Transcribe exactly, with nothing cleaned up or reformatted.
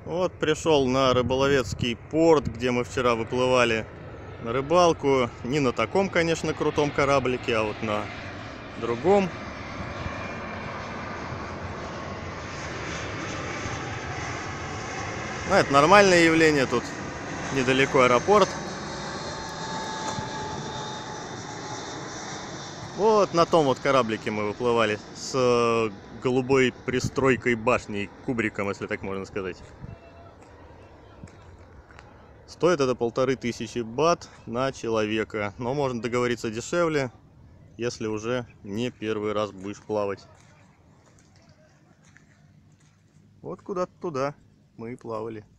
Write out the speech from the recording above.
Вот пришел на рыболовецкий порт, где мы вчера выплывали на рыбалку. Не на таком, конечно, крутом кораблике, а вот на другом. Ну, это нормальное явление, тут недалеко аэропорт. Вот на том вот кораблике мы выплывали с голубой пристройкой башней, кубриком, если так можно сказать. Стоит это полторы тысячи бат на человека, но можно договориться дешевле, если уже не первый раз будешь плавать. Вот куда-то туда мы и плавали.